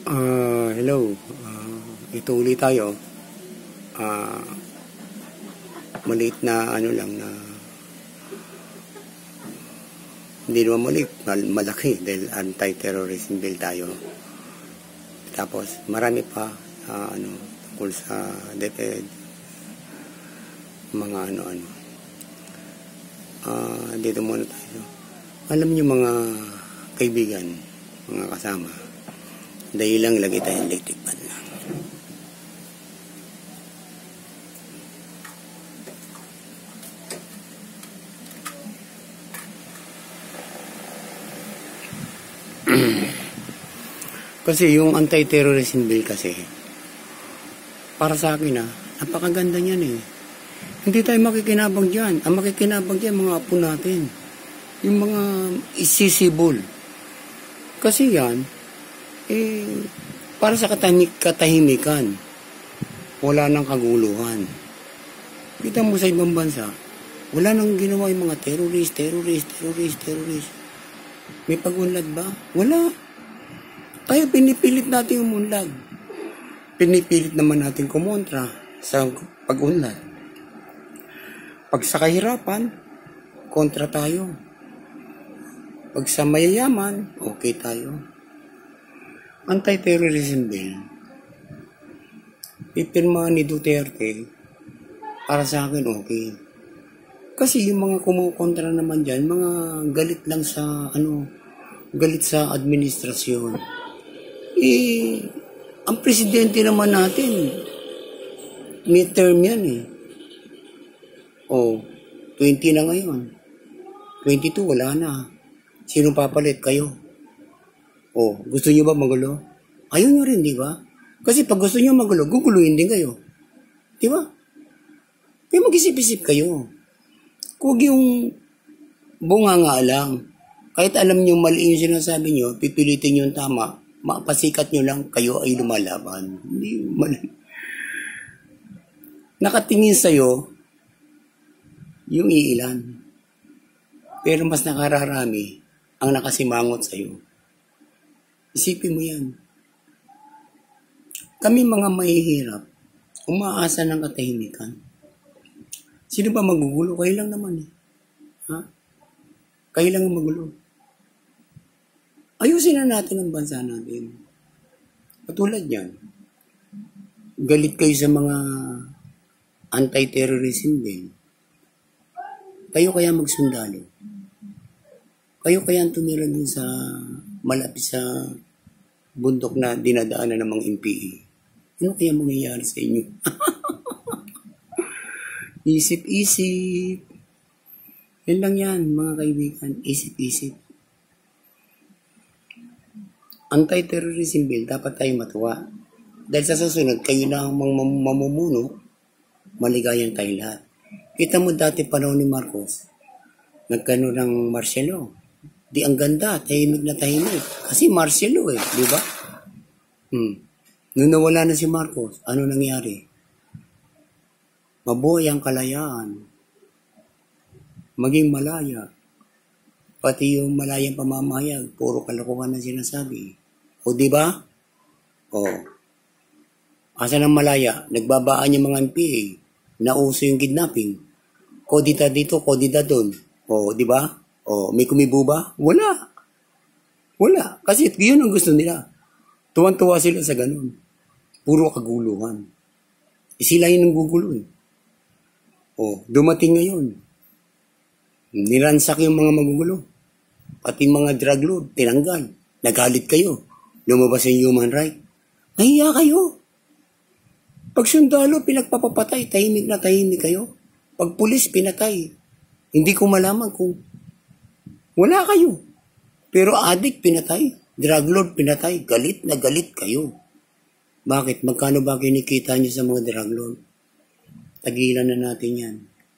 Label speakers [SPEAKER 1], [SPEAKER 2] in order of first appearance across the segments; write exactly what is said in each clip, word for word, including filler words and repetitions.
[SPEAKER 1] Ah, hello. Ah, ito ulit tayo. Ah, maliit na ano lang na hindi naman maliit, mal- malaki dahil anti-terrorism bill tayo. Tapos marami pa ah, ano tungkol sa DepEd, mga ano-ano. Ah, dito muna tayo. Alam niyo mga kaibigan, mga kasama, dahil lang lagi tayong electric fan lang. Kasi yung anti-terrorism bill kasi, para sa akin ah, napakaganda niyan eh. Hindi tayo makikinabang dyan. Ang makikinabang dyan, mga apo natin. Yung mga isisibol. Kasi yan, eh, para sa katahimik katahimikan. Wala nang kaguluhan. Kita mo sa ibang bansa, wala nang ginawa yung mga terrorist, terrorist, terrorist, terrorist. May pag-unlad ba? Wala. Kaya pinipilit natin umunlad. Pinipilit naman natin kumontra sa pag-unlad. Pag sa kahirapan, kontra tayo. Pag sa mayayaman, okay tayo. Anti-terrorism bill, pipirmahan ni Duterte, para sa akin okay. Kasi yung mga kumukontra naman dyan, mga galit lang sa, ano, galit sa administrasyon. Eh, ang presidente naman natin, midterm yan eh. O, twenty na ngayon. twenty-two, wala na. Sino papalit? Kayo. O, gusto nyo ba magulo? Ayaw nyo rin, di ba? Kasi pag gusto nyo magulo, guguluhin din kayo. Di ba? Kaya mag-isip-isip kayo. Huwag yung bunganga lang. Kahit alam nyo mali yung sinasabi nyo, pipilitin nyo yung tama, mapasikat nyo lang, kayo ay lumalaban. Hindi mali. Nakatingin sa'yo, yung iilan. Pero mas nakararami ang nakasimangot sa'yo. Isipin mo yan. Kami mga mahihirap, umaasa ng katahimikan. Sino ba magugulo? Kayo lang naman eh. Ha? Kayo lang ang magulo. Ayusin na natin ang bansa natin. Patulad yan. Galit kayo sa mga anti-terrorism din. Kayo kaya magsundalo. Kayo kaya tumira din sa malapit sa bundok na dinadaanan ng mga M P E. Ano kaya mangyayari sa inyo? Isip-isip. Yan lang yan, mga kaibigan. Isip-isip. Anti-terrorism bill, dapat tayo matuwa. Dahil sa susunod, kayo na ang mam- mamumuno, maligayang tayo lahat. Kita mo dati panahon ni Marcos, nagkano ng martial law. Di ang ganda, tahimik na tahimik. Kasi martial law eh, di ba? Hmm. Nung nawala na si Marcos, ano nangyari? Mabuhay ang kalayaan. Maging malaya. Pati yung malayang pamamayag, puro kalokohan na sinasabi. O di ba? O. Asa ng malaya? Nagbabaan yung mga M P A. Nauso yung kidnapping. Kodita dito, kodita doon. O, di ba? O, may kumibo ba? Wala. Wala. Kasi yun ang gusto nila. Tuwan-tuwa sila sa ganun. Puro kaguluhan. E sila yun ang gugulo eh. O, dumating ngayon. Niransak yung mga magugulo. Pati mga drug lord, tinanggal. Nagalit kayo. Lumabas yung human right. Nahiya kayo. Pag sundalo, pinagpapapatay. Tahimik na tahimik kayo. Pag pulis, pinatay. Hindi ko malaman kung wala kayo. Pero adik, pinatay. Drug lord, pinatay. Galit na galit kayo. Bakit? Magkano ba kinikita nyo sa mga drug lord? Tagilan na natin yan.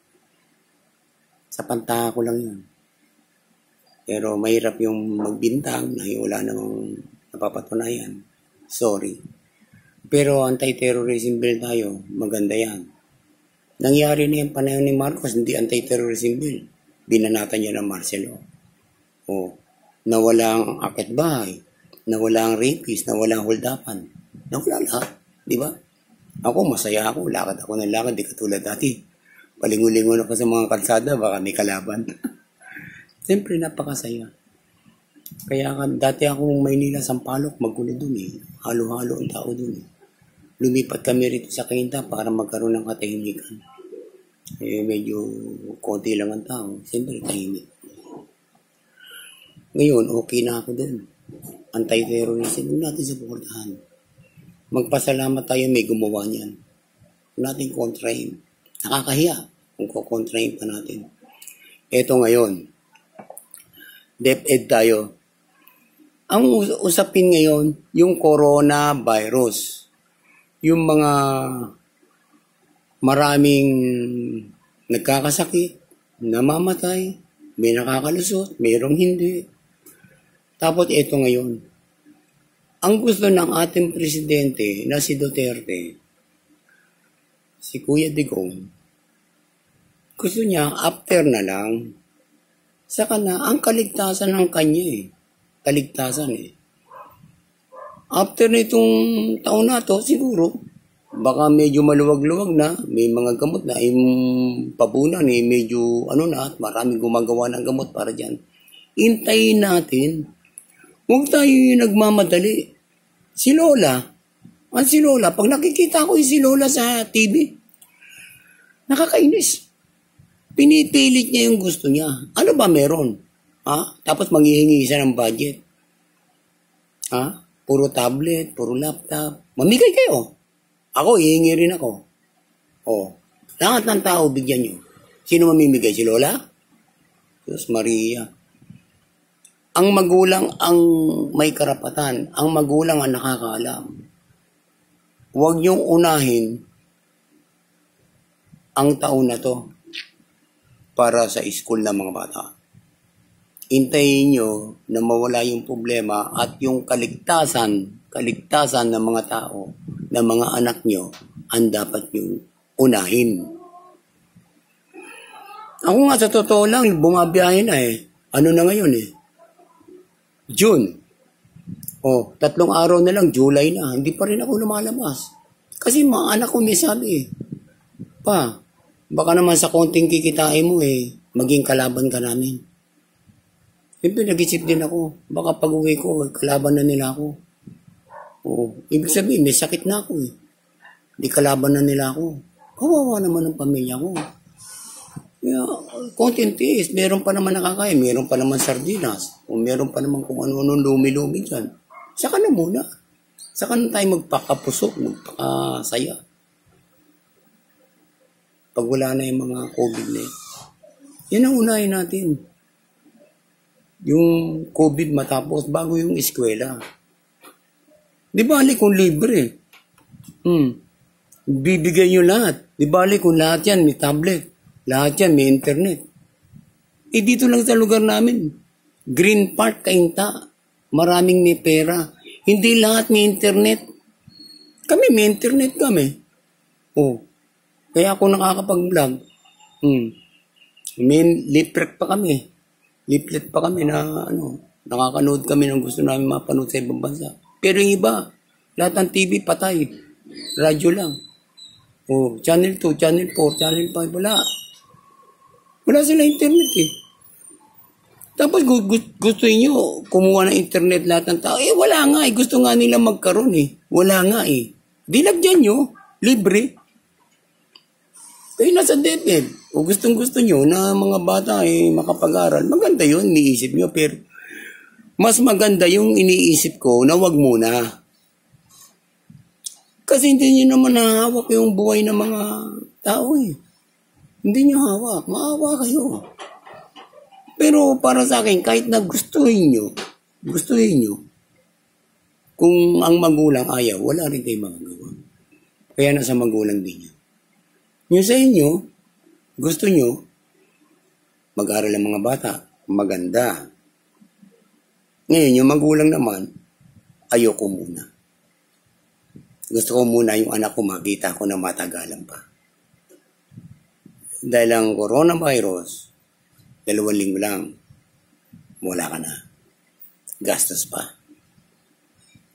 [SPEAKER 1] Sa pantaha ko lang yan. Pero mahirap yung magbintang na wala namang napapatunayan. Sorry. Pero anti-terrorism bill tayo, maganda yan. Nangyari na yung panahon ni Marcos, hindi anti-terrorism bill. Binanatan niya ng martial law. O, nawala ang akit bahay. na walang rapist, na walang holdapan. Na wala lahat. Di ba? Ako, masaya ako. Lakad ako ng lakad. Di katulad dati. Palingulingon ako sa mga kalsada. Baka may kalaban. Siyempre, napakasaya. Kaya dati akong Maynila, Sampaloc, magulo dun eh. Halo-halo ang tao dun eh. Lumipat kami rito sa Cainta para magkaroon ng katahimikan. Eh, medyo konti lang ang tao. Siyempre, tahimik. Ngayon, okay na ako dun. Anti-terrorism, huwag natin suportahan. Magpasalamat tayo may gumawa niyan. Huwag natin kontrahin. Nakakahiya kung kukontrahin pa natin. Eto ngayon, DepEd tayo. Ang usapin ngayon, yung coronavirus. Yung mga maraming nagkakasakit, namamatay, may nakakalusot, mayroong hindi. Tapos ito ngayon, ang gusto ng ating presidente na si Duterte, si Kuya Digong, gusto niya after na lang, saka na ang kaligtasan ng kanya eh. Kaligtasan eh. After nitong taon na to, siguro, baka medyo maluwag-luwag na, may mga gamot na, yung pabunan eh, medyo ano na, at maraming gumagawa ng gamot para dyan. Hintayin natin. Huwag tayo yung nagmamadali. Si Lola, ang si Lola, pag nakikita ko yung si Lola sa T V, nakakainis. Pinipilit niya yung gusto niya. Ano ba meron? Ha? Tapos manghihingi siya ng budget. Ha? Puro tablet, puro laptop. Mamigay kayo. Ako, hihingi rin ako. O, lahat ng tao bigyan nyo. Sino mamimigay? Si Lola? Diyos Maria. Ang magulang ang may karapatan. Ang magulang ang nakakaalam. Huwag niyong unahin ang taon na to para sa school ng mga bata. Hintayin nyo na mawala yung problema at yung kaligtasan, kaligtasan ng mga tao, ng mga anak nyo, ang dapat nyo unahin. Ako nga sa totoo lang, bumabiyahe na eh. Ano na ngayon eh? June. O, tatlong araw na lang, July na. Hindi pa rin ako lumalabas. Kasi mga anak ko may sabi eh. Pa, baka naman sa konting kikitain mo eh, maging kalaban ka namin. Siyempre, nag-isip din ako. Baka pag uwi ko, kalaban na nila ako. Oo. Ibig sabihin, may sakit na ako eh. Di kalaban na nila ako. Kawawa naman ang pamilya ko. Kaya, konting tiis. Meron pa naman nakakaya. Meron pa naman sardinas. O meron pa naman kung ano-ano lumi-lumi dyan. Saka na muna. Saka na tayo magpakapusok, magpakasaya. Pag wala na yung mga COVID na yun. Yan ang unahin natin. Yung COVID matapos bago yung eskwela. Di bali kung libre. Hmm. Bibigay nyo lahat. Di bali kung lahat yan may tablet. Lahat yan may internet. Eh dito lang sa lugar namin. Green Park, Cainta. Maraming may pera. Hindi lahat may internet. Kami may internet kami. Oh. Kaya ako nakakapag-vlog. Hmm. May leaflet pa kami. Leaflet pa kami na ano, nakakanood kami ng gusto namin mapanood sa ibang bansa. Pero yung iba, lahat ng T V patay. Radyo lang. Oh, channel two, channel four, channel five, wala. Wala sila internet eh. Tapos gusto niyo kumuha ng internet lahat ng tao. Eh wala nga eh. Gusto nga nila magkaroon eh. Wala nga eh. Dilagyan nyo. Libre. Eh nasa DepEd. O gustong gusto nyo na mga bata eh makapag-aral. Maganda yun, iniisip nyo. Pero mas maganda yung iniisip ko na wag muna. Kasi hindi nyo naman nahawak yung buhay ng mga tao eh. Hindi nyo hawak. Maawa kayo. Pero para sa akin, kahit na gustuhin nyo, gustuhin nyo, kung ang magulang ayaw, wala rin kayo magagawa. Kaya nasa magulang din nyo. Yung sa inyo, gusto nyo, mag-aral ang mga bata, maganda. Ngayon, yung magulang naman, ayoko muna. Gusto ko muna yung anak ko makita ko na matagalan pa. Dahil ang coronavirus, dalawang linggo lang, wala ka na. Gastos pa.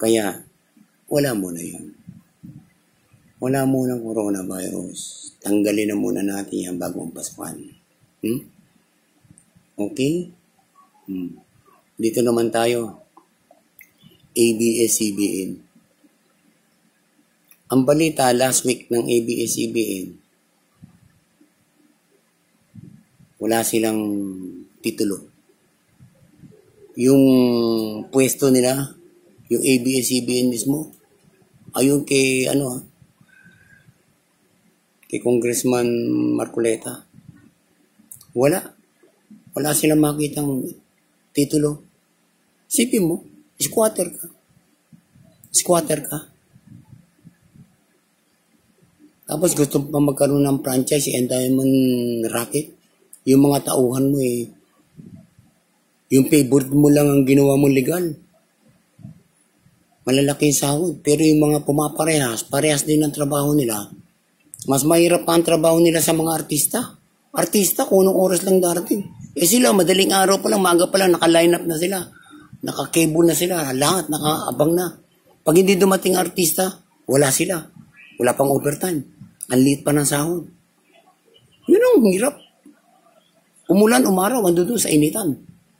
[SPEAKER 1] Kaya, wala muna yun. Wala muna coronavirus. Tanggalin na muna natin yan bago ang Paskuhan. Hmm? Okay? Hmm. Dito naman tayo. A B S C B N. Ang balita last week ng A B S C B N, wala silang titulo. Yung pwesto nila, yung A B S C B N mismo, ayon kay ano, kay Congressman Marcoleta, wala. Wala silang makitang titulo. Sipin mo, squatter ka. Squatter ka. Tapos gusto pa magkaroon ng franchise, and diamond racket. Yung mga tauhan mo eh, yung favorite mo lang ang ginawa mo legal. Malalaki yung sahod. Pero yung mga pumaparehas, parehas din ang trabaho nila. Mas mahirap pa ang trabaho nila sa mga artista. Artista, kung anong oras lang darating. Eh sila, madaling araw pa lang, maaga pa lang, naka-line up na sila. Naka-cable na sila, lahat, naka-abang na. Pag hindi dumating artista, wala sila. Wala pang overtime. Ang liit pa ng sahod. Yun ang hirap. Umulan, umaraw, ando doon sa initan.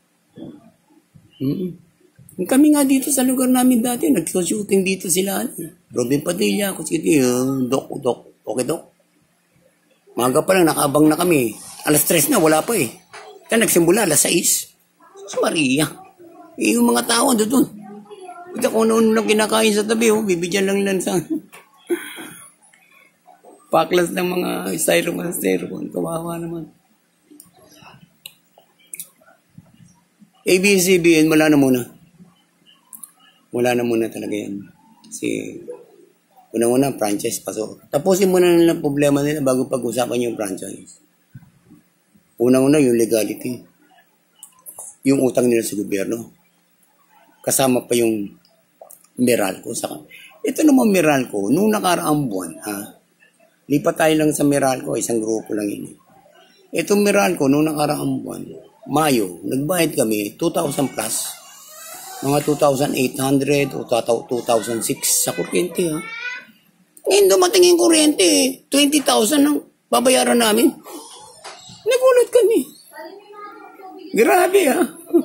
[SPEAKER 1] Mm-hmm. Kami nga dito sa lugar namin dati, nag-shooting dito sila. Robin Padilla, kung sige, uh, dok, dok, okay dok. Maga pa lang, nakaabang na kami. Alas tres na, wala pa eh. Kaya nagsimula, alas sais. Sa Maria. Eh, yung mga tao ando doon. Ito kung ano lang kinakain sa tabi, oh, bibigyan lang lang sa paklas ng mga styrofoam, styrofoam. Kawawa naman. A B S C B N, wala na muna. Wala na muna talaga yan. Kasi, unang-una, franchise, pasok. Tapusin muna nila problema nila bago pag-usapan yung franchise. Unang-una, yung legality. Yung utang nila sa gobyerno. Kasama pa yung Meralco. Ito naman Meralco, nung nakaraang buwan, ha? Lipat tayo lang sa Meralco, isang grupo lang yun. Itong Meralco, nung nakaraang buwan, Mayo, nagbayad kami two thousand plus. Mga two thousand eight hundred o two thousand six sa kuryente, ha? Ngayon dumating yung kuryente, twenty thousand ang babayaran namin. Nagulat kami. Grabe, ha?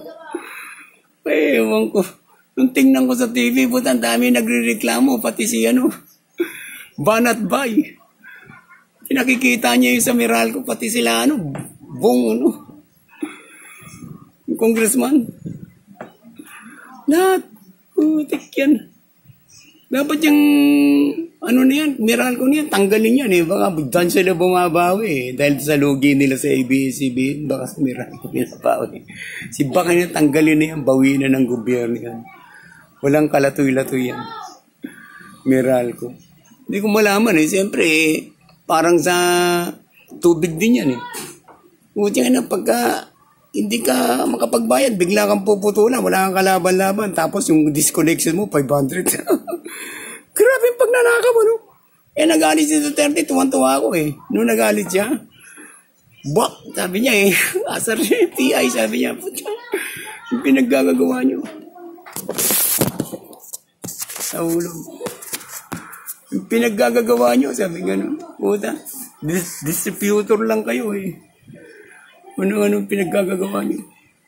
[SPEAKER 1] Ay, ewan ko. Nung tingnan ko sa T V, buta ang dami nagre-reklamo, pati si ano, Banat Bay. Pinakikita niya yung sa Meralco, pati sila ano, bong ano, yung congressman. Lahat, putik yan. Dapat yung, ano na yan, Meralco na yan, tanggalin yan eh. Baka dan sila bumabawi eh. Dahil sa lugi nila sa A B S C B N, baka sa Meralco binabawi. Si baka niya tanggalin na yan, bawiin na ng gobyerno yan. Walang kalatoy-latoy yan. Meralco. Hindi ko malaman eh. Siyempre eh, parang sa tubig din yan eh. Buti nga na pagka hindi ka makapagbayad, bigla kang puputulan, wala kang kalaban-laban. Tapos yung disconnection mo, five hundred. Grabe yung pagnanakaw mo, no? Eh, nagalit si Duterte, tuwan-tuwa ako eh. Noong nagalit siya, bak, sabi niya eh, asar niya, T I, sabi niya, puta, yung pinaggagawa niyo. Sa ulo. Yung pinaggagawa niyo, sabi gano'n, puta, dis distributor lang kayo eh. Ano-anong pinaggagawa niyo.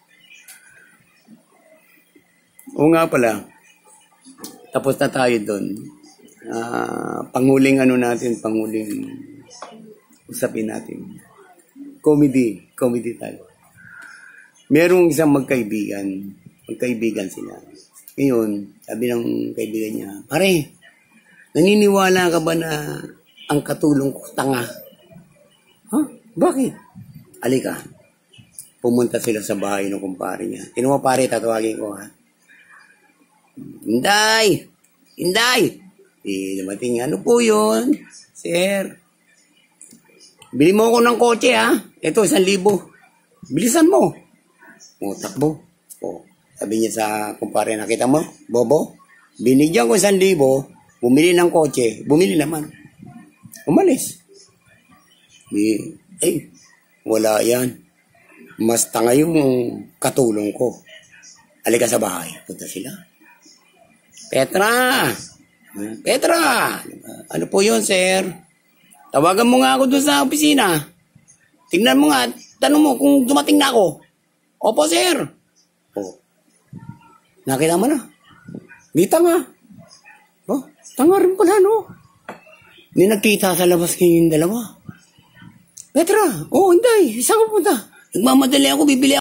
[SPEAKER 1] O nga pala, tapos na tayo doon. Uh, panguling ano natin, panguling usapin natin. Comedy, comedy tayo. Merong isang magkaibigan, magkaibigan sila. Ngayon, sabi ng kaibigan niya, pare, naniniwala ka ba na ang katulong ko tanga? Ha? Huh? Bakit? Alika. Pumunta sila sa bahay ng kumpare niya. Tinuwa pare, tatawagin ko ha. Inday! Inday! Eh, dumating, ano po yun? Sir, bili mo ako ng kotse ha. Ito, isang libo. Bilisan mo. O, takbo. O, sabi niya sa kumpare, nakita mo? Bobo? Binigyan ko isang libo, bumili ng kotse, bumili naman. Umalis. Di, eh, wala yan. Mas tanga yung katulong ko. Alika sa bahay. Punta sila. Petra! Petra! Ano po yun, sir? Tawagan mo nga ako doon sa opisina. Tingnan mo nga, tanong mo kung dumating na ako. Opo, sir. Oh. Nakita mo na. Di tanga. Oh, tanga rin pala, no? Hindi nagkita sa labas kayong dalawa. Petra, oh, hindi. Saan ka punta? Nagmamadali ako, bibili